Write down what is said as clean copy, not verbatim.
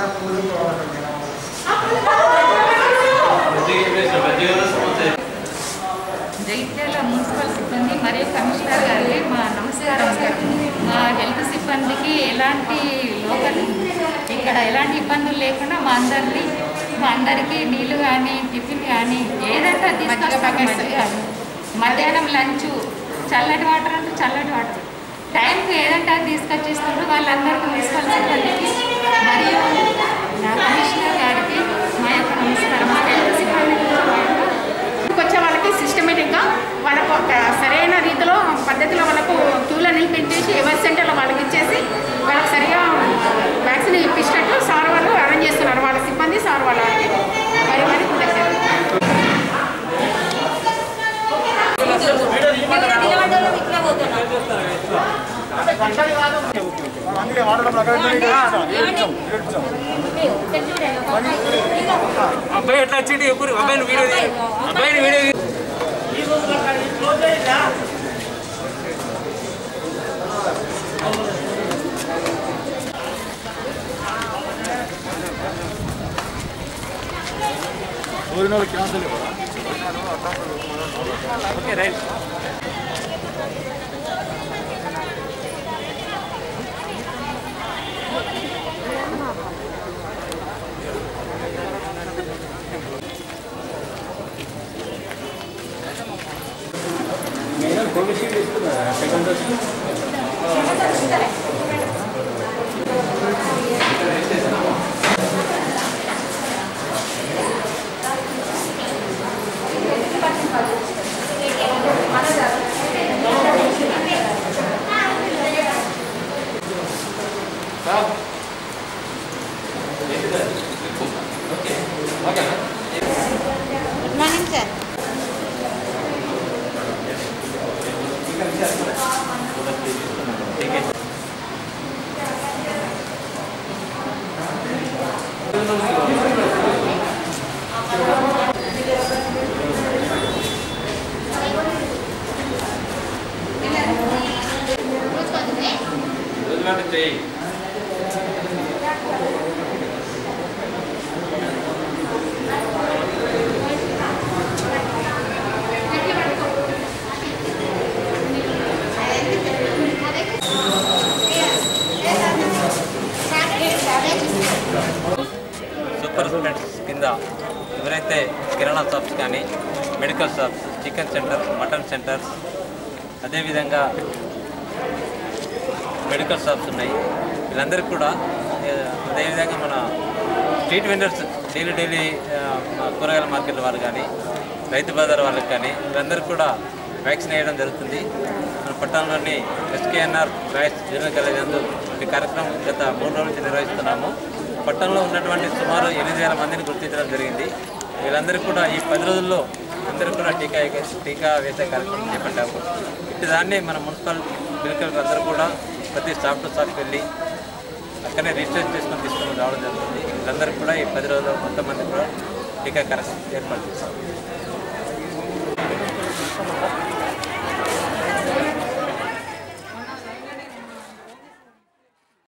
Jagtial municipal సిబ్బంది మరియు commissioner గారికి మా నమస్కారం. మా హెల్త్ సిబ్బందికి ఎలాంటి ఇక్కడ ఎలాంటి ఇబ్బందులు లేకుండా మా అందరికీ నీళ్ళు కానీ టిఫిన్ కానీ ఏదంటే తీసుకొస్తాం. మధ్యాహ్నం లంచ్ చల్లటి వాటర్ అంటే చల్లటి వాటర్ టైంకి ఏదంటే అది తీసుకొచ్చేస్తున్నారు. వాళ్ళందరికీ మున్సిపల్ సిబ్బందికి మరియు నా కమిషనర్ గారికి మా యొక్క నమస్కారం. మా హెల్త్ సిబ్బంది వచ్చే వాళ్ళకి సిస్టమేటిక్గా వాళ్ళకు సరైన రీతిలో పద్ధతిలో వాళ్ళకు క్యూలో నిలిపించేసి ఎవరి సెంటర్లో వాళ్ళకి ఇచ్చేసి వాళ్ళకి సరిగా వ్యాక్సిన్ ఇప్పించినట్టు సార్ వాళ్ళు అరేంజ్ చేస్తున్నారు. వాళ్ళ సిబ్బంది సార్ వాళ్ళకి మరి మరి అబ్బాయి ఎట్లా వచ్చింది ఎప్పుడు అబ్బాయిని video cancel okay right. Covishield ఇస్తున్నారా second dose? Good morning sir. Super spreaders కింద ఎవరైతే కిరాణా షాప్స్ కానీ medical shops, chicken centre, mutton centres, అదేవిధంగా మెడికల్ షాప్స్ ఉన్నాయి. వీళ్ళందరికీ కూడా అదేవిధంగా మన స్ట్రీట్ వెండర్స్, డైలీ కూరగాయల మార్కెట్ వాళ్ళు కానీ రైతు బజార్ వాళ్ళకి కానీ వీళ్ళందరికీ కూడా వ్యాక్సిన్ వేయడం జరుగుతుంది. మన పట్టణంలోని ఎస్కేఎన్ఆర్ రాయస్ జూనియర్ కాలేజ్ నందు ఈ కార్యక్రమం గత 3 రోజుల నుంచి నిర్వహిస్తున్నాము. పట్టణంలో ఉన్నటువంటి సుమారు 8,000 మందిని గుర్తించడం జరిగింది. వీళ్ళందరికీ కూడా ఈ 10 రోజుల్లో అందరికీ కూడా టీకా వేసే కార్యక్రమం చేపట్టాము. ఇటు దాన్ని మన మున్సిపల్ మెడికల్ అందరూ కూడా ప్రతి షాప్ టు షాప్కి వెళ్ళి అక్కడనే రిజిస్టర్ తీసుకొని రావడం జరుగుతుంది. వీళ్ళందరికీ కూడా ఈ 10 రోజుల్లో మొత్తం మంది కూడా టీకా కార్యక్రమం ఏర్పాటు చేస్తాం.